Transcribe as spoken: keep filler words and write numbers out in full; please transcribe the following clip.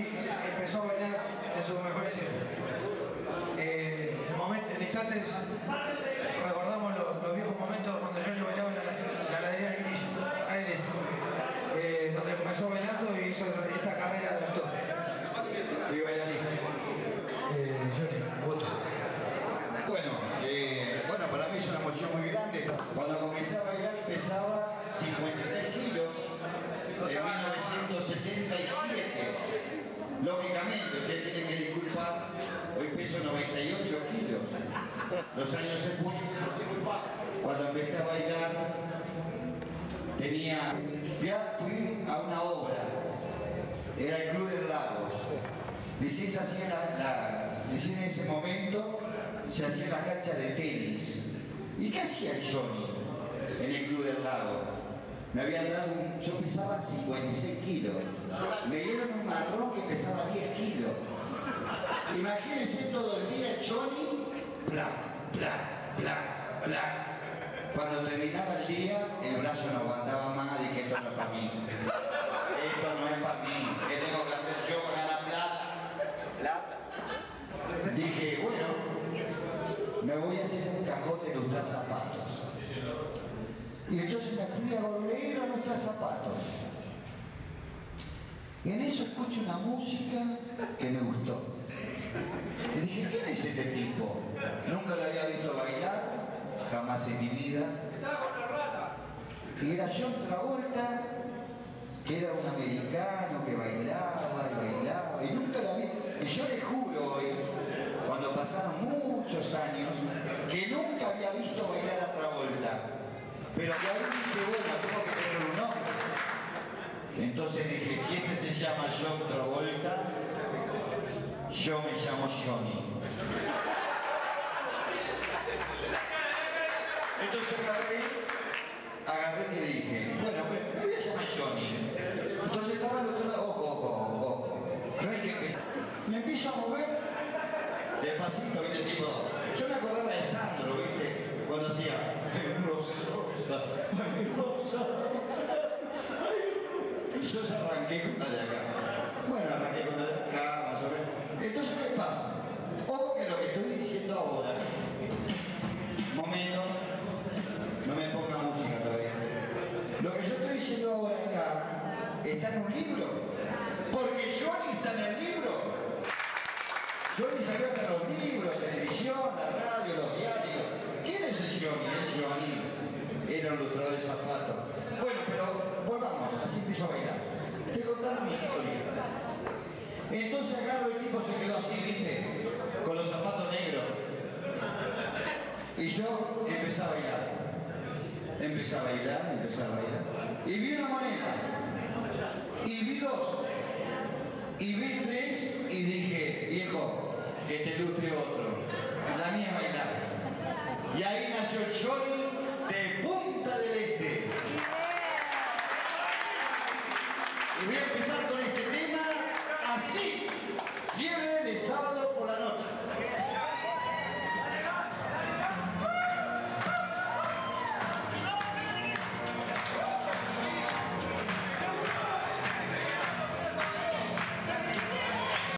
Johnny empezó a bailar en sus mejores épocas. Eh, en, momento, en instantes recordamos los, los viejos momentos cuando Johnny bailaba en la, la heladería del Grillo, ahí dentro, eh, donde comenzó bailando y hizo esta carrera de actor y bailarín. Eh, Johnny, gusto. Bueno, eh, bueno, para mí es una emoción muy grande. Cuando comencé a bailar pesaba cincuenta y seis kilos en mil novecientos setenta y siete. Lógicamente, usted tiene que disculpar, hoy peso noventa y ocho kilos. Los años se fueron. Cuando empecé a bailar, tenía... Fui a una obra, era el Club del Lagos. Decía, se hacía la, la, decía en ese momento, se hacía la cancha de tenis. ¿Y qué hacía el Johnny en el Club del Lago? Me habían dado un... Yo pesaba cincuenta y seis kilos. Me dieron un marrón que pesaba diez kilos. Imagínense todo el día el Johnny, plac, plac, plac, plac. Cuando terminaba el día, el brazo no aguantaba más, dije, esto no es para mí. Esto no es para mí. ¿Qué tengo que hacer yo para ganar plata? Plata. Dije, bueno, me voy a hacer un cajón de ilustrar zapatos. Y entonces me fui a volver a ilustrar zapatos. Y en eso escucho una música que me gustó. Y dije, ¿quién es este tipo? Nunca lo había visto bailar, jamás en mi vida. Y era John Travolta, que era un americano que bailaba y bailaba, y nunca la vi. Y yo le juro hoy, cuando pasaron muchos años, que nunca había visto bailar a Travolta. Pero que ahí dije, bueno, tengo que tener un nombre. Entonces dije, si este se llama John Travolta, yo me llamo Johnny. Entonces agarré, agarré que dije, bueno, me voy a llamar Johnny. Entonces estaba al otro lado, ojo, ojo, ojo. No es que empecé. Me empiezo a mover despacito, ¿viste? Tipo, yo me acordaba de Sandro, ¿viste? Cuando hacía, ay, Rosa, ay, Rosa, ay, y yo ya arranqué con la de acá. Bueno, arranqué con la de acá, más o menos. Entonces, ¿qué pasa? Ojo que lo que estoy diciendo ahora, momento, no me ponga música todavía. Lo que yo estoy diciendo ahora acá está en un libro. Porque Johnny está en el libro. Johnny salió hasta los libros, televisión, la radio, los diarios. ¿Quién es el Johnny? El Johnny era un ilustrador de zapatos. Bueno, pero volvamos, así empiezo a bailar. Te contaron mi historia. Entonces agarro, el tipo se quedó así, ¿viste? Con los zapatos negros. Y yo empecé a bailar. Empecé a bailar, empecé a bailar. Y vi una moneda. Y vi dos. Y vi tres y dije, viejo, que te ilustre otro. La mía es bailar. Y ahí nació el Johnny de Punta del Este. Y voy a empezar